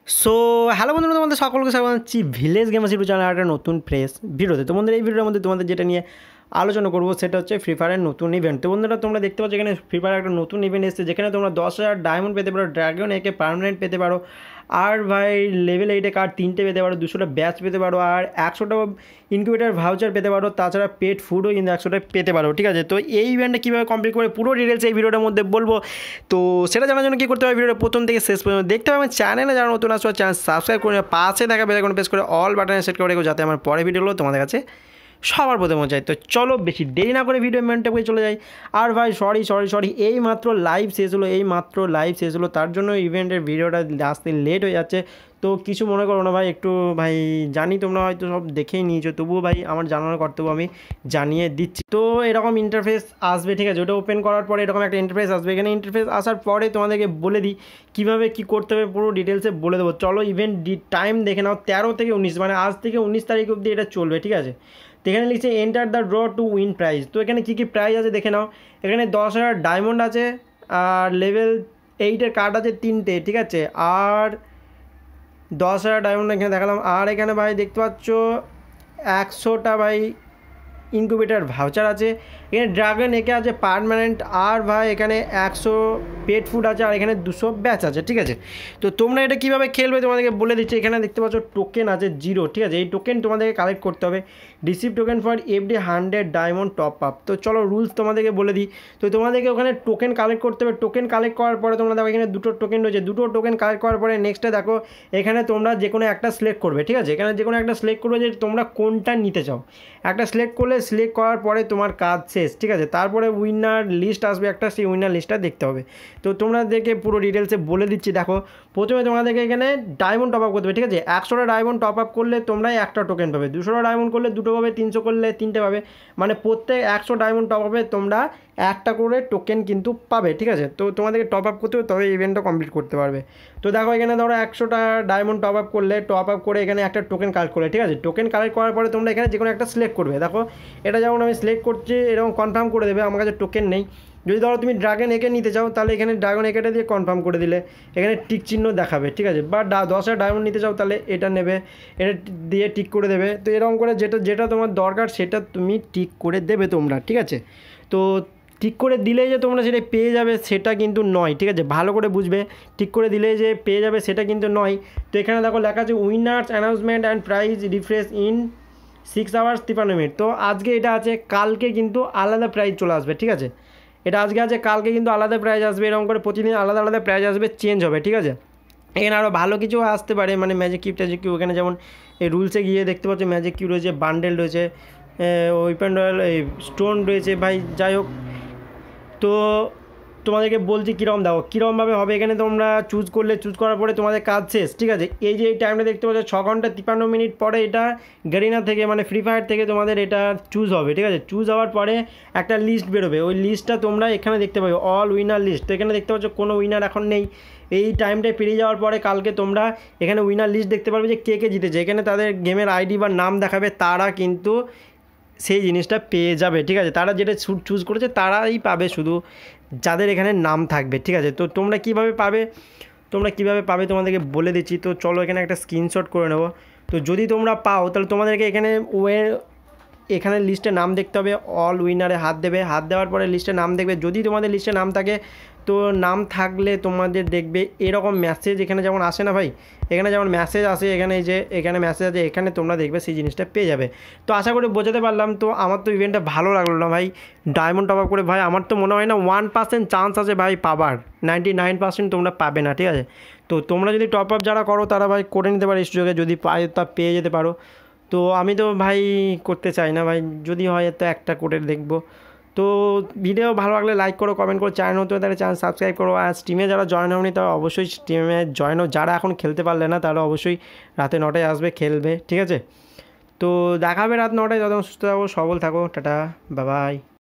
So hello বন্ধুরা, তোমাদের সকলকে স্বাগত জানাচ্ছি ভিলেজ গেমার্স ইউটিউব চ্যানেলে একটা নতুন ফ্রেশ ভিডিওতে। তোমাদের এই ভিডিওর মধ্যে তোমাদের যেটা নিয়ে আলোচনা করবো সেটা হচ্ছে ফ্রি ফায়ারের নতুন ইভেন্ট। তো বন্ধুরা, তোমরা দেখতে পাচ্ছ এখানে ফ্রি ফায়ার একটা নতুন ইভেন্ট এসেছে, যেখানে তোমরা 10,000 ডায়মন্ড পেতে পারো, ড্রাগন একে পার্মানেন্ট পেতে পারো, আর ভাই লেভেল 8 কার্ড 3টে পেতে পারো, 200টা ব্যাচ পেতে পারো, আর 100টা ইনকিউবেটার ভাউচার পেতে পারো, তাছাড়া পেট ফুডও কিন্তু 100টা পেতে পারো। ঠিক আছে, তো এই ইভেন্টটা কীভাবে কমপ্লিট করে পুরো ডিটেলস এই ভিডিওটার মধ্যে বলবো। তো সেটা জানার জন্য কী করতে হবে, ভিডিওটা প্রথম থেকে শেষ পর্যন্ত দেখতে হবে। আমার চ্যানেলে যারা নতুন আসবে চ্যানেল সাবস্ক্রাইব করে পাশে থাকা বেল আইকন প্রেস করে অল বাটনে সেট করে রেখো, যাতে আমার পরে ভিডিওগুলো তোমাদের কাছে সবার প্রথমে যায়। তো চলো বেশি দেরি না করে ভিডিও মেনটা করে চলে যাই। আর ভাই সরি এই মাত্র লাইভ শেষ হলো, তার জন্য ইভেন্টের ভিডিওটা আসতে লেট হয়ে যাচ্ছে। তো কিছু মনে করো না ভাই, একটু ভাই জানি তোমরা হয়তো সব দেখেই নিয়েছো, তবুও ভাই আমার জানানোর কর্তব্য আমি জানিয়ে দিচ্ছি। তো এরকম ইন্টারফেস আসবে, ঠিক আছে, ওটা ওপেন করার পরে এরকম একটা ইন্টারফেস আসবে। এখানে ইন্টারফেস আসার পরে তোমাদেরকে বলে দিই কীভাবে কী করতে হবে, পুরো ডিটেলসে বলে দেবো। চলো ইভেন্ট টাইম দেখে নাও, 13 থেকে 19, মানে আজ থেকে 19 তারিখ অবধি এটা চলবে। ঠিক আছে, তো এখানে লিখছে enter the draw to win prize. তো এখানে কী কী প্রাইজ আছে দেখে নাও। এখানে 10,000 ডায়মন্ড আছে, আর লেভেল 8 কার্ড আছে 3টে। ঠিক আছে, আর 10,000 ডায়মন্ড এখানে দেখালাম। আর এখানে ভাই দেখতে পাচ্ছ 100টা ভাই ইনকিউবেটার ভাউচার আছে। এখানে ড্রাগন একে আছে পার্মানেন্ট, আর ভাই এখানে 100 পেট ফুড আছে, আর এখানে 200 ব্যাচ আছে। ঠিক আছে, তো তোমরা এটা কীভাবে খেলবে তোমাদেরকে বলে দিচ্ছি। এখানে দেখতে পাচ্ছ টোকেন আছে 0। ঠিক আছে, এই টোকেন তোমাদেরকে কালেক্ট করতে হবে। Receive token for every 100 diamond top up. তো চলো রুলস তোমাদেরকে বলে দিই। তো তোমাদেরকে ওখানে টোকেন কালেক্ট করতে হবে। টোকেন কালেক্ট করার পরে তোমরা দেখো এখানে 2টো টোকেন রয়েছে। 2টো টোকেন কালেক্ট করার পরে নেক্সটে দেখো এখানে তোমরা যে কোনো একটা সিলেক্ট করবে। ঠিক আছে, এখানে যে কোনো একটা সিলেক্ট করবে যে তোমরা কোনটা নিতে চাও। একটা সিলেক্ট করলে সিলেক্ট করার পরে তোমার কাজ শেষ। ঠিক আছে, তারপরে উইনার লিস্ট আসবে একটা, সেই উইনার লিস্টটা দেখতে হবে। তো তোমাদেরকে পুরো ডিটেলসে বলে দিচ্ছি। দেখো প্রথমে তোমাদেরকে এখানে ডায়মন্ড টপ আপ করতে হবে। ঠিক আছে, 100টা ডায়মন্ড টপ আপ করলে তোমরা একটা টোকেন পাবে, 200টা ডায়মন্ড করলে 2টো পাবে, 300 করলে 3টে পাবে, মানে প্রত্যেক 100 ডায়মন্ড টপ আপে তোমরা একটা করে টোকেন কিন্তু পাবে। ঠিক আছে, তো তোমাদেরকে টপ আপ করতে হবে, তবে ইভেন্টটা কমপ্লিট করতে পারবে। তো দেখো এখানে ধরো 100টা ডায়মন্ড টপ আপ করলে, টপ আপ করে এখানে একটা টোকেন কালেক্ট করলে। ঠিক আছে, টোকেন কালেক্ট করার পরে তোমরা এখানে যে কোনো একটা সিলেক্ট করবে। দেখো এটা যেমন আমি সিলেক্ট করছি, এরকম কনফার্ম করে দেবে, আমার কাছে টোকেন নেই। যদি ধরো তুমি ড্রাগন একে নিতে চাও, তাহলে এখানে ড্রাগন একেটা দিয়ে কনফার্ম করে দিলে এখানে টিক চিহ্ন দেখাবে। ঠিক আছে, বা 10,000 ডায়মন্ড নিতে চাও তাহলে এটা নেবে, এটা দিয়ে টিক করে দেবে। তো এরকম করে যেটা তোমার দরকার সেটা তুমি টিক করে দেবে তোমরা। ঠিক আছে, তো ঠিক করে দিলেই যে তোমরা সেটা পেয়ে যাবে সেটা কিন্তু নয়। ঠিক আছে, ভালো করে বুঝবে, ঠিক করে দিলেই যে পেয়ে যাবে সেটা কিন্তু নয়। তো এখানে দেখো লেখা আছে winners announcement and prize refresh in 6 hours 53 minute. তো আজকে এটা আছে, কালকে কিন্তু আলাদা প্রাইজ চলে আসবে। ঠিক আছে, এটা আজকে আছে, কালকে কিন্তু আলাদা প্রাইজ আসবে। এরকম করে প্রতিদিন আলাদা আলাদা প্রাইজ আসবে, চেঞ্জ হবে। ঠিক আছে, এখানে আরও ভালো কিছু আসতে পারে, মানে ম্যাজিক কিউব এখানে যেমন এই রুলসে গিয়ে দেখতে পাচ্ছ ম্যাজিক কিউব রয়েছে, বান্ডেল রয়েছে, ওয়েপন রয়্যাল, এই স্টোন রয়েছে। ভাই যাই হোক, তো তোমাদেরকে বলছি কীরকম দেখো কীরকমভাবে হবে। এখানে তোমরা চুজ করার পরে তোমাদের কাজ শেষ। ঠিক আছে, এই যে এই টাইমটা দেখতে পাচ্ছ 6 ঘন্টা 53 মিনিট পরে এটা গারিনা থেকে, মানে ফ্রি ফায়ার থেকে তোমাদের এটা চুজ হবে। ঠিক আছে, চুজ হওয়ার পরে একটা লিস্ট বেরোবে, ওই লিস্টটা তোমরা এখানে দেখতে পাবে, অল উইনার লিস্ট। তো এখানে দেখতে পাচ্ছ কোনো উইনার এখন নেই। এই টাইমটায় পেরিয়ে যাওয়ার পরে কালকে তোমরা এখানে উইনার লিস্ট দেখতে পারবে যে কে জিতেছে। এখানে তাদের গেমের আইডি বা নাম দেখাবে, তারা কিন্তু সেই জিনিসটা পেয়ে যাবে। ঠিক আছে, তারা যেটা চুজ করেছে তারাই পাবে, শুধু যাদের এখানে নাম থাকবে। ঠিক আছে, তো তোমরা কীভাবে পাবে তোমাদেরকে বলে দিচ্ছি। তো চলো এখানে একটা স্ক্রিনশট করে নেবো। তো যদি তোমরা পাও তাহলে তোমাদেরকে এখানে লিস্টে নাম দেখতে হবে, অল উইনারে হাত দেবে, হাত দেওয়ার পরে লিস্টে নাম দেখবে। যদি তোমাদের লিস্টে নাম থাকে, তো নাম থাকলে তোমাদের দেখবে এরকম মেসেজ এখানে যেমন আসে না ভাই, এখানে যেমন মেসেজ আসে, এখানে যে এখানে মেসেজ আছে, এখানে তোমরা দেখবে সেই জিনিসটা পেয়ে যাবে। তো আশা করি বোঝাতে পারলাম। তো আমার তো ইভেন্টটা ভালো লাগলো না ভাই, ডায়মন্ড টপ আপ করে ভাই আমার তো মনে হয় না 1% চান্স আছে ভাই পাবার, 99% তোমরা পাবে না। ঠিক আছে, তো তোমরা যদি টপ আপ যারা করো তারা ভাই করে নিতে পারো, এই সুযোগে যদি পায় তা পেয়ে যেতে পারো। তো আমি তো ভাই করতে চাই না ভাই, যদি হয় তো একটা করে দেখবো। তো ভিডিও ভালো লাগলে লাইক করো, কমেন্ট করো, চ্যানেল হতে তাহলে চ্যানেল সাবস্ক্রাইব করো। আর স্টিমে যারা জয়েন হয়নি তারা অবশ্যই স্টিমে জয়েন হো, যারা এখন খেলতে পারলে না তারা অবশ্যই রাতে 9টায় আসবে, খেলবে। ঠিক আছে, তো দেখা হবে রাত 9টায়। ততক্ষণ সুস্থ থাকো, সবল থাকো, টাটা, বাই বাই।